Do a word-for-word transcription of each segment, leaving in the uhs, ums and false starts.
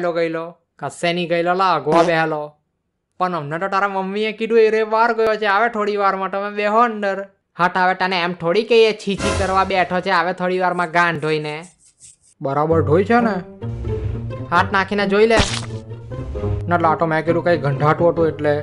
આવેલો ગયેલો? કશે નહીં ગયેલો લા, અગવા બેહેલો. પણ અમને તો તારા મમ્મીએ કીધું એ રે બહાર ગયો છે, આવે થોડી વારમાં, તમે બેહો અંદર. હટ આવે તને એમ થોડી કહીએ છીછી કરવા બેઠો છે, આવે થોડી વારમાં ગાન ધોઈને. બરાબર ધોઈ છે ને? હાથ નાખીને જોઈ લે. ના લાટો મેં કીધું કઈ ગંધાતું હતું એટલે.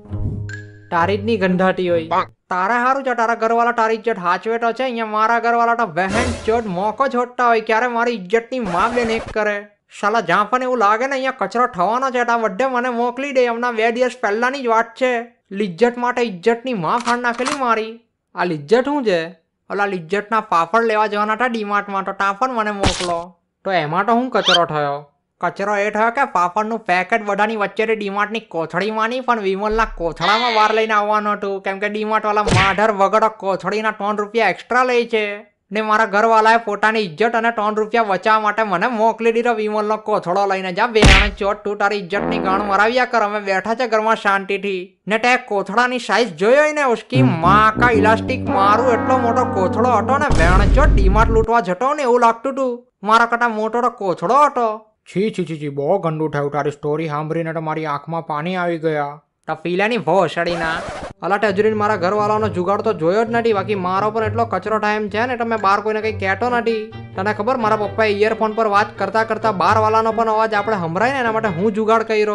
તારી જ નહીં ગંધાતી હોય. તારા સારું છે, તારા ઘરવાળા તારી ઇજ્જત હાચવે તો છે. અહીંયા મારા ઘરવાળા તો વહેણ ચોટ મોકો છોડતા હોય, ક્યારે મારી ઇજ્જતની માં બેન એક કરે. શાલા જ્યાં પણ એવું લાગે ને અહીંયા કચરો થવાનો છે, આ વડે મને મોકલી દે. હમણાં બે દિવસ પહેલાની જ વાત છે. લિજ્જત માટે ઇજ્જતની માં ફાડ નાખેલી મારી. આ લિજ્જત શું છે? ઓલા લિજ્જતના પાપડ લેવા જવાના હતા ડીમાર્ટમાં, તો ત્યાં પણ મને મોકલો. તો એમાં તો શું કચરો થયો? કચરો એ થયો કે પાપડનું પેકેટ બધાની વચ્ચેથી ડીમાર્ટની કોથળીમાં નહીં પણ વિમલના કોથળામાં વાર લઈને આવવાનું હતું. કેમ કે ડીમાર્ટ વાળા માઢર વગર કોથળીના ત્રણ રૂપિયા એક્સ્ટ્રા લે છે. ને મારા ઘરવાળાએ પોતાની ઇજ્જત અને ત્રણ રૂપિયા બચાવવા માટે મને મોકલી દીધો વિમલનો કોથળો લઈને. જા બેહાણે ચોટ, તું તારી ઇજ્જતની ગાણ મરાવ્યા કર, અમે બેઠા છે ઘરમાં શાંતિથી. ને તે કોથળાની સાઈઝ જોયો ને ઉસકી માં કા ઇલાસ્ટિક મારું એટલો મોટો કોથળો હતો ને વેણ ચોટ ડીમાર્ટ લૂંટવા જતો ને એવું લાગતું હતું. મારા કરતા મોટો તો કોથળો હતો. છી છી છી છી બહુ ગંદુ થયું. તારી સ્ટોરી સાંભળીને તો મારી આંખમાં પાણી આવી ગયા. તો પીલાની ભોસડીના અલા ટજરીને મારા ઘરવાળાનો જુગાડ તો જોયો જ નથી. બાકી મારો પણ એટલો કચરો ટાઈમ છે ને તમે બહાર કોઈને કંઈ કહેતો નથી. તને ખબર મારા પપ્પાએ ઇયરફોન પર વાત કરતા કરતા બહારવાળાનો પણ અવાજ આપણે સંભળાય ને એના માટે હું જુગાડ કર્યો.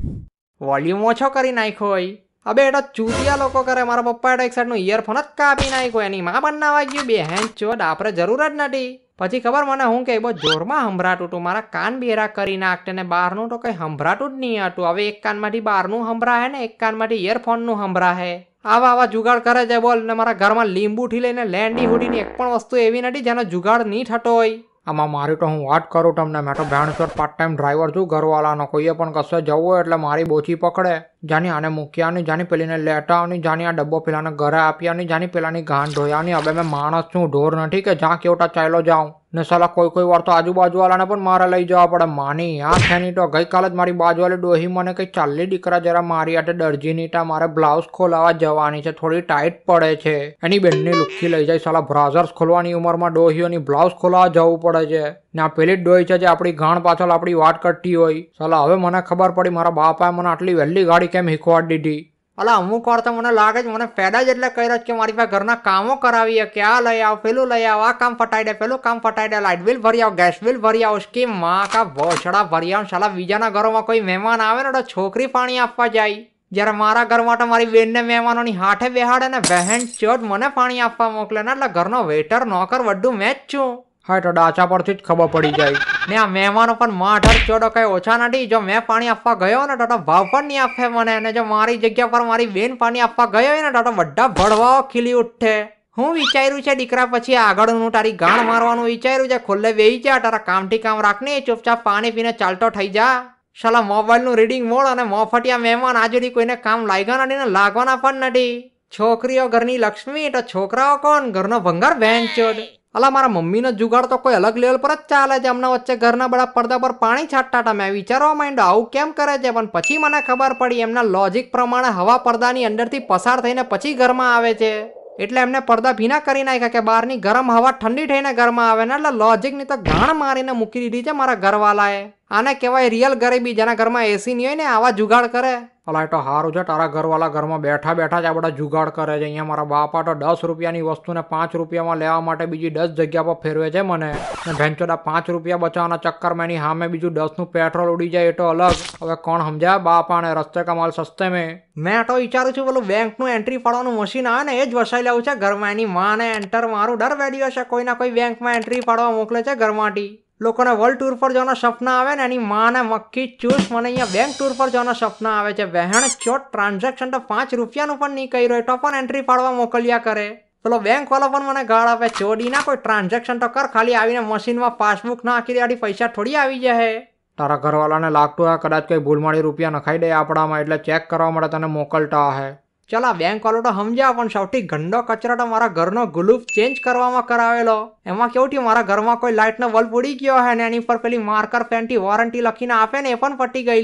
વોલ્યુમ ઓછો કરી નાખ્યો હોય. અબે એટલે ચૂતિયા લોકો કરે. મારા પપ્પાએ તો એક સાઈડનું ઇયરફોન જ કાપી નાખ્યો. એની માં બનાવવા ગયું બે હેન્ડ ચોદ. આપણે જરૂર જ નથી. પછી ખબર મને હું કે બહુ જોરમાં સંભળાતું હતું. મારા કાન બેરા કરી નાખતે ને બહારનું તો કંઈ સંભળાતું જ નહીં હતું. હવે એક કાનમાંથી બહારનું સંભળાય ને એક કાનમાંથી ઇયરફોનનું સંભળાય. આવા આવા જુગાડ કરે છે બોલ. ને મારા ઘરમાં લીંબુથી લઈને લેન્ડી હુડીની એક પણ વસ્તુ એવી નથી જેનો જુગાડ નહીં થતો હોય. આમાં મારી તો હું વાત કરું તમને, મેં તો ભેણસોટ પાર્ટ ટાઈમ ડ્રાઈવર છું ઘરવાળાનો. કોઈએ પણ કશે જવું હોય એટલે મારી બોચી પકડે. જાની આને મૂક્યાની, જાની પેલીને લેટાવાની, જાની આ ડબ્બો પેલાને ઘરે આપ્યાની, જાની પેલાની ગાંઠ ધોયાની. હવે મેં માણસ છું, ઢોર નથી કે જ્યાં કેવટા ચાલ્યો જાઉં. ને સાલા કોઈ કોઈ વાર તો આજુબાજુવાળાને પણ મારે લઈ જવા પડે. માની આ ખેની તો ગઈકાલે જ મારી બાજુવાળી ડોહી મને કંઈ ચાલી દીકરા જરા મારી આટે દરજીની ટા મારે બ્લાઉઝ ખોલાવા જવાની છે, થોડી ટાઈટ પડે છે. એની બેનની લુખ્ખી લઈ જાય. સાલા બ્રાઝર્સ ખોલવાની ઉંમરમાં ડોહીઓની બ્લાઉઝ ખોલાવા જવું પડે છે. ને આ પેલી જ ડોહી છે જે આપણી ગાણ પાછળ આપણી વાત કરતી હોય. સાલા હવે મને ખબર પડી મારા બાપાએ મને આટલી વહેલી ગાડી કેમ શીખવાડી દીધી. અલા અમુક વાર તો મને લાગે છે મને ફાયદા જ એટલે કર્યા જ કે મારી પાસે ઘરના કામો કરાવીએ કે આ લઈ આવ, પેલું લઈ આવ, આ કામ ફટાઈ દે, પેલું કામ ફટાઈ દે, લાઇટ બિલ ભરી આવ, ગેસ બિલ ભરી આવ. કે માં કા ભોસડા ભરી આવ. શાલા બીજાના ઘરોમાં કોઈ મહેમાન આવે ને તો છોકરી પાણી આપવા જાય. જ્યારે મારા ઘરમાં તો મારી બેનને મહેમાનોની હાથે બેહાડે ને વહેણ ચોટ મને પાણી આપવા મોકલે ને એટલે ઘરનો વેટર નોકર બધું મેં જ છું. હા તો ડાચા પરથી જ ખબર પડી જાય. ને આ મહેમાનો પણ માઢર ચોડો કઈ ઓછા નથી. જો મેં પાણી આપવા ગયો ને તો ભાવ પણ નહીં આપે મને. અને જો મારી જગ્યા પર મારી બેન પાણી આપવા ગયો ને તો બધા ભડવાઓ ખીલી ઉઠે. હું વિચાર્યું છે દીકરા પછી આગળનું તારી ગાણ મારવાનું વિચાર્યું છે. ખુલ્લે બેહી જા, તારા કામથી કામ રાખને, ચૂપચાપ પાણી પીને ચાલતો થઈ જા. શાલા મોબાઈલનું રીડિંગ મોડ અને મોફટિયા મહેમાન આ જોડી કોઈને કામ લાગ્યા નથી ને લાગવાના પણ નથી. છોકરીઓ ઘરની લક્ષ્મી તો છોકરાઓ કોણ ઘરનો ભંગાર બેન ચોડ. અલા મારા મમ્મીનો જુગાડ તો કોઈ અલગ લેવલ પર જ ચાલે છે. હમણાં વચ્ચે ઘરના બધા પડદા પર પાણી છાંટતા હતા. મેં વિચારવા માંડ્યો આવું કેમ કરે છે, પણ પછી મને ખબર પડી એમના લોજિક પ્રમાણે હવા પડદાની અંદરથી પસાર થઈને પછી ઘરમાં આવે છે. એટલે એમને પડદા ભીના કરી નાખ્યા કે બહારની ગરમ હવા ઠંડી થઈને ઘરમાં આવે ને. એટલે લોજિકની તો ગાણ મારીને મૂકી દીધી છે મારા ઘરવાળાએ. આને કહેવાય રિયલ ગરીબી. જેના ઘરમાં એસી નહીં હોય ને આવા જુગાડ કરે. અલા તો સારું છે તારા ઘરવાળા ઘરમાં બેઠા બેઠા જ આ બધા જુગાડ કરે છે. અહીંયા મારા બાપા તો દસ રૂપિયાની વસ્તુને પાંચ રૂપિયામાં લેવા માટે બીજી દસ જગ્યા પર ફેરવે છે મને. ભેંચોડા પાંચ રૂપિયા બચાવવાના ચક્કરમાં એની સામે બીજું દસનું પેટ્રોલ ઉડી જાય એ તો અલગ. હવે કોણ સમજાય બાપાને? રસ્તે કમાલ સસ્તે મેં. મેં તો વિચારું છું પેલું બેંકનું એન્ટ્રી પાડવાનું મશીન આવે ને એ જ વસાઈ લેવું છે ઘરમાં. એની માને એન્ટર મારું દર બે દિવસે કોઈ ના કોઈ બેંકમાં એન્ટ્રી પાડવા મોકલે છે ઘરમાંથી. લોકોને વર્લ્ડ ટૂર પર જવાના સપના આવે ને એની માને મક્કી ચૂસ મને અહીંયા બેંક ટૂર પર જવાના સપના આવે છે. વહેણ ચોટ ટ્રાન્ઝેક્શન તો પાંચ રૂપિયાનું પણ નહીં કર્યું તો પણ એન્ટ્રી પાડવા મોકલ્યા કરે. પેલો બેંક વાળો પણ મને ગાળ આપે, ચોડી ના કોઈ ટ્રાન્ઝેક્શન તો કર, ખાલી આવીને મશીનમાં પાસબુક નાખી દે, પૈસા થોડી આવી જાય. તારા ઘરવાળાને લાગતું હોય કદાચ કઈ ભૂલમાળી રૂપિયા નખાઈ દે આપણામાં એટલે ચેક કરવા માટે તને મોકલતા હે. ચાલ આ બેંક વાળો તો સમજ્યા, પણ સૌથી ગંદો કચરો તો મારા ઘરનો ગ્લુફ ચેન્જ કરવામાં કરાવેલો. એમાં કેવું થયું મારા ઘરમાં કોઈ લાઇટનો બલ્બ ઉડી ગયો હે ને એની પર પેલી માર્કર પેનથી વોરંટી લખીને આપે ને એ પણ પટી ગયેલી.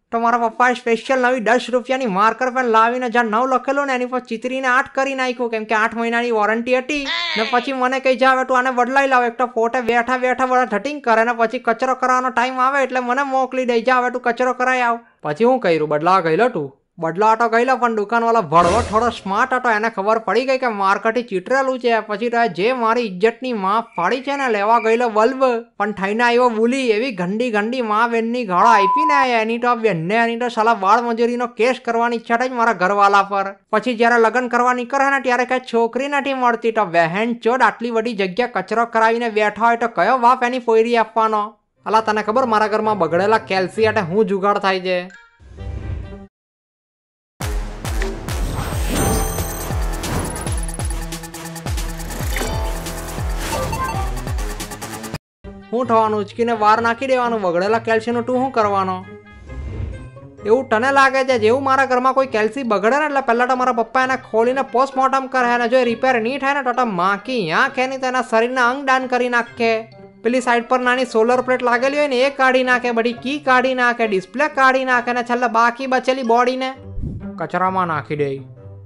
તો મારા પપ્પાએ સ્પેશિયલ નવી દસ રૂપિયાની માર્કર પેન લાવીને જ્યાં નવ લખેલું ને એની પર ચિતરીને આઠ કરી નાખ્યું, કેમ કે આઠ મહિનાની વોરંટી હતી. ને પછી મને કહી જાવ તું આને બદલાઈ લાવ. એક તો પોતે બેઠા બેઠા બધા ધટિંગ કરે ને પછી કચરો કરવાનો ટાઈમ આવે એટલે મને મોકલી દઈ, જાવ તું કચરો કરાઈ આવ. પછી હું કર્યું, બદલાવા ગયેલો તું? બદલાવા તો ગયેલો, પણ દુકાનવાળો ભળવો થોડો સ્માર્ટ હતો, એને ખબર પડી ગઈ કે માર્કરથી ચીતરેલું છે. પછી તો જે મારી ઇજ્જતની માં ફાડી છે ને લેવા ગયેલો બલ્બ, પણ થઈને આવ્યો ભૂલી. એવી ગંડી ગંડી માં બેનની ગાળો આપી ને એની તો બેનને એની તો સાલા બાળ મજૂરીનો કેસ કરવાની ઈચ્છા થઈ મારા ઘરવાળા પર. પછી જયારે લગ્ન કરવા નીકળે ને ત્યારે કઈ છોકરી નથી મળતી, તો બહેન ચોદ આટલી બધી જગ્યા કચરો કરાવીને બેઠા હોય તો કયો બાપ એની પોયરી આપવાનો? અલા તને ખબર મારા ઘરમાં બગડેલા કેલ્સી માટે હું જુગાડ થાય છે? શું થવાનું? ઉચકીને બહાર નાખી દેવાનું. બગડેલા કેલ્શિયમનું તું શું કરવાનો? એવું તને લાગે છે જેવું મારા ઘરમાં કોઈ કેલ્સી બગડે ને એટલે પહેલાં તો મારા પપ્પા એને ખોલીને પોસ્ટમોર્ટમ કરે, અને જો રિપેર નહીં થાય ને તો માકી યાં કે નહીં તેના શરીરના અંગ દાન કરી નાખે. પેલી સાઈડ પર નાની સોલર પ્લેટ લાગેલી હોય ને એ કાઢી નાખે, બધી કી કાઢી નાખે, ડિસ્પ્લે કાઢી નાખે, ને છેલ્લે બાકી બચેલી બોડીને કચરામાં નાખી દે.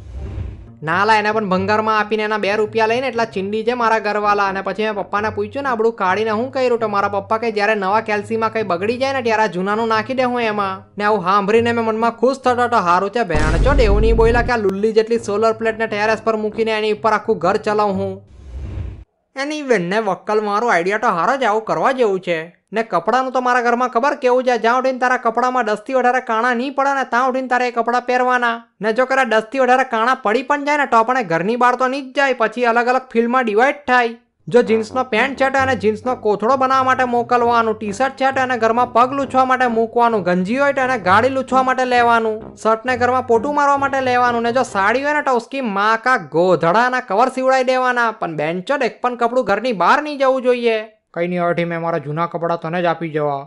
નાલા એને પણ ભંગારમાં આપીને એના બે રૂપિયા લઈને એટલા ચીંડી છે મારા ઘરવાળા. અને પછી મેં પપ્પાને પૂછ્યું ને આપણું કાઢીને હું કર્યું, તો મારા પપ્પા કે જ્યારે નવા કેલ્સીમાં કંઈ બગડી જાય ને ત્યારે આ જૂનાનું નાખી દે હું એમાં. ને આવું સાંભળીને મેં મનમાં ખુશ થતો તો હારું છે ભેણ ચો એવું નહીં બોલ્યા કે આ લુલ્લી જેટલી સોલર પ્લેટને ટેરેસ પર મૂકીને એની ઉપર આખું ઘર ચલાવું હું. એની બેનને વક્કલ મારું આઈડિયા તો હારો જ આવું કરવા જેવું છે. ને કપડાનું તો મારા ઘરમાં ખબર કેવું છે, જ્યાં ઉઠીને તારા કપડામાં દસથી વધારે કાણા નહીં પડે ને ત્યાં ઉઠીને તારે એ કપડાં પહેરવાના. ને જો કરે દસથી વધારે કાણા પડી પણ જાય ને તો આપણે ઘરની બહાર તો નહીં જ જાય, પછી અલગ અલગ ફિલ્ડમાં ડિવાઈડ થાય. જો જીન્સનો પેન્ટ છે તો એને જીન્સનો કોથળો બનાવવા માટે મોકલવાનું, ટી શર્ટ છે તો એને ઘરમાં પગ લૂછવા માટે મૂકવાનું, ગંજી હોય તો એને ગાડી લૂછવા માટે લેવાનું, શર્ટને ઘરમાં પોટું મારવા માટે લેવાનું, ને જો સાડી હોય ને તો ઉસકી માં કા ગોધડાના કવર સીવડાવી દેવાના. પણ બેન્ચો એક પણ કપડું ઘરની બહાર નહીં જવું જોઈએ. કઈ નહીં અઢી મેં મારા જૂના કપડાં તને જ આપી જવા.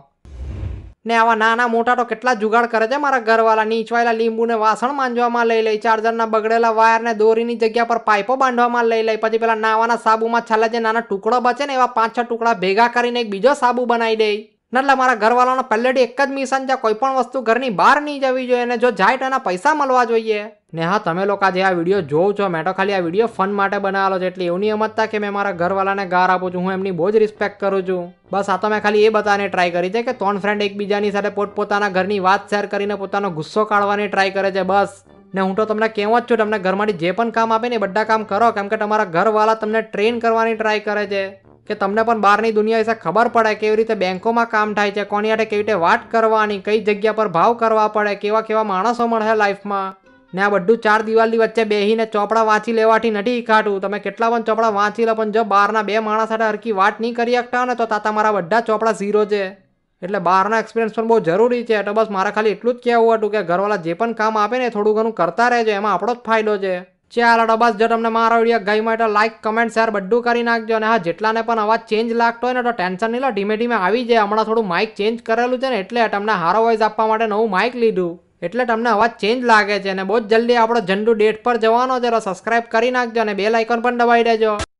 ને આવા નાના મોટા તો કેટલા જુગાડ કરે છે મારા ઘરવાળા. નીચવાયેલા લીંબુને વાસણ માંજવામાં લઈ લઈ, ચાર્જરના બગડેલા વાયરને દોરીની જગ્યા પર પાઇપો બાંધવામાં લઈ લઈ, પછી પેલા નાવાના સાબુમાં છેલ્લા જે નાના ટુકડો બચે ને એવા પાંચ છ ટુકડા ભેગા કરીને એક બીજો સાબુ બનાવી દે. એટલે મારા ઘરવાળાનો પહેલેથી એક જ મિશન છે, કોઈ પણ વસ્તુ ઘરની બહાર નહીં જવી જોઈએ, અને જો જાય તો એના પૈસા મળવા જોઈએ. ને હા, તમે લોકો જે આ વિડીયો જોવો છો, મેં તો ખાલી આ વિડીયો ફન માટે બનાવેલો છે, એટલે એવું નહીં સમજતા કે મેં મારા ઘરવાળાને ગાર આપું છું. હું એમની બહુ જ રિસ્પેક્ટ કરું છું. બસ આ તો મેં ખાલી એ બતાવવાની ટ્રાય કરી છે કે ત્રણ ફ્રેન્ડ એકબીજાની સાથે પોતપોતાના ઘરની વાત શેર કરીને પોતાનો ગુસ્સો કાઢવાની ટ્રાય કરે છે બસ. ને હું તો તમને કહેવું જ છું, તમને ઘરમાંથી જે પણ કામ આપે ને એ બધા કામ કરો, કેમ કે તમારા ઘરવાળા તમને ટ્રેન કરવાની ટ્રાય કરે છે કે તમને પણ બહારની દુનિયા વિશે ખબર પડે, કેવી રીતે બેંકોમાં કામ થાય છે, કોની હાથે કેવી રીતે વાત કરવાની, કઈ જગ્યા પર ભાવ કરવા પડે, કેવા કેવા માણસો મળે લાઈફમાં. ને આ બધું ચાર દિવાલની વચ્ચે બેહીને ચોપડા વાંચી લેવાથી નથી ખાતું. તમે કેટલા પણ ચોપડા વાંચી લો, પણ જો બહારના બે માણસ સાથે હરખી વાત નહીં કરી શકતા હોય ને તો તાતા મારા બધા ચોપડા ઝીરો છે. એટલે બહારનો એક્સપિરિયન્સ પણ બહુ જરૂરી છે. તો બસ મારે ખાલી એટલું જ કહેવું હતું કે ઘરવાળા જે પણ કામ આપે ને થોડું ઘણું કરતા રહેજો, એમાં આપણો જ ફાયદો છે. ચાલો તો બસ, જો તમને મારો વિડીયો ગમ્યો તો લાઈક કમેન્ટ શેર બધું કરી નાખજો. અને હા, જેટલાને પણ અવાજ ચેન્જ લાગતો હોય ને તો ટેન્શન નહીં લો, ધીમે ધીમે આવી જાય. હમણાં થોડું માઇક ચેન્જ કરેલું છે ને એટલે તમને હારો વોઇસ આપવા માટે નવું માઇક લીધું, એટલે તમને અવાજ ચેન્જ લાગે છે. અને બહુ જ જલ્દી આપણો જંડુ ડેટ પર જવાનો છે, તો સબસ્ક્રાઇબ કરી નાખજો અને બેલ આઇકોન પણ દબાવી દેજો.